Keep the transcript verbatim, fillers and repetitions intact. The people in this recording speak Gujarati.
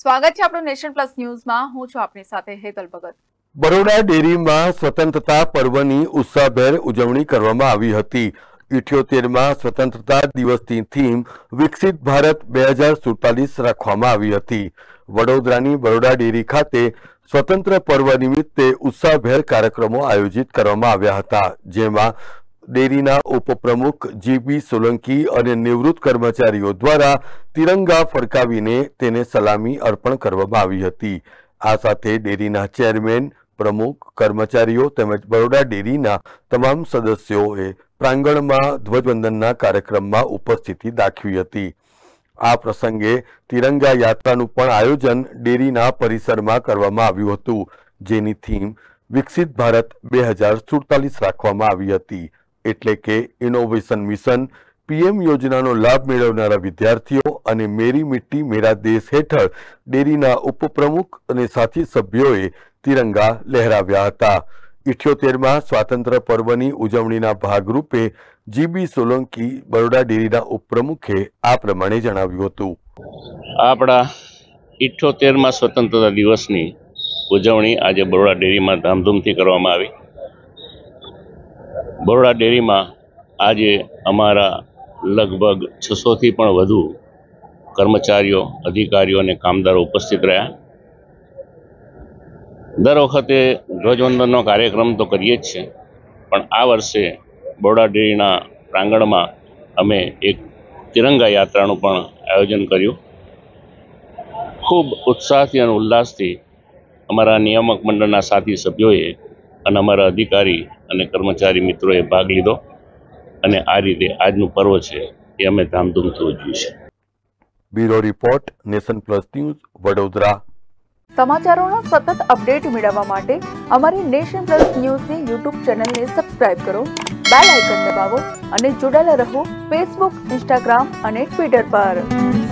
સ્વાગત છે આપણું નેશન પ્લસ ન્યૂઝમાં। હું છું આપની સાથે હેતલ ભગત। બરોડા ડેરીમાં સ્વતંત્રતા પર્વની ઉત્સાહભેર ઉજવણી કરવામાં આવી હતી। ઇઠ્યોતેરમાં સ્વતંત્રતા દિવસની થીમ વિકસિત ભારત બે હજાર સુડતાલીસ રાખવામાં આવી હતી। વડોદરાની બરોડા ડેરી ખાતે સ્વતંત્ર પર્વ નિમિત્તે ઉત્સાહભેર કાર્યક્રમો આયોજિત કરવામાં આવ્યા હતા, જેમાં ડેરીના ઉપપ્રમુખ જીબી સોલંકી અને નિવૃત્ત કર્મચારીઓ દ્વારા તિરંગા ફરકાવીને તેને સલામી અર્પણ કરવામાં આવી હતી। આ સાથે ડેરીના ચેરમેન, પ્રમુખ, કર્મચારીઓ તેમજ બરોડા ડેરીના તમામ સદસ્યોએ પ્રાંગણમાં ધ્વજવંદનના કાર્યક્રમમાં ઉપસ્થિતિ દાખવી હતી। આ પ્રસંગે તિરંગા યાત્રાનું પણ આયોજન ડેરીના પરિસરમાં કરવામાં આવ્યું હતું, જેની થીમ વિકસિત ભારત બે હજાર સુડતાલીસ રાખવામાં આવી હતી। એટલે કે ઇનોવેશન મિશન, પીએમ યોજનાનો લાભ મેળવનારા વિદ્યાર્થીઓ અને મેરી મિટ્ટી મેરા દેશ હેઠળ ડેરીના ઉપપ્રમુખ અને સાથી સભ્યોએ તિરંગા લહેરાવ્યા હતા। ઇઠ્યોતેરમાં સ્વાતંત્ર્ય પર્વની ઉજવણીના ભાગરૂપે જીબી સોલંકી બરોડા ડેરીના ઉપપ્રમુખે આ પ્રમાણે જણાવ્યું હતું। આપણા ઇઠ્યોતેરમાં સ્વતંત્રતા દિવસની ઉજવણી આજે બરોડા ડેરીમાં ધામધૂમથી કરવામાં આવી। બરોડા ડેરીમાં આજે અમારા લગભગ છસોથી પણ વધુ કર્મચારીઓ, અધિકારીઓ અને કામદારો ઉપસ્થિત રહ્યા। દર વખતે ધ્વજવંદનનો કાર્યક્રમ તો કરીએ જ છે, પણ આ વર્ષે બરોડા ડેરીના પ્રાંગણમાં અમે એક તિરંગા યાત્રાનું પણ આયોજન કર્યું। ખૂબ ઉત્સાહથી અને ઉલ્લાસથી અમારા નિયામક મંડળના સાથી સભ્યોએ અને અમારા અધિકારી અને કર્મચારી મિત્રોએ ભાગ લીધો અને આ રીતે આજનું પર્વ છે એ અમે ધામધૂમથી ઉજવ્યું છે। Bureau report, Nation Plus News, Vadodara. સમાચારોનો સતત અપડેટ મેળવવા માટે અમારી નેશન પ્લસ ન્યૂઝની યુટ્યુબ ચેનલને સબસ્ક્રાઇબ કરો, બેલ આઇકન દબાવો અને જોડાયેલા રહો ફેસબુક, ઇન્સ્ટાગ્રામ અને ટ્વિટર પર।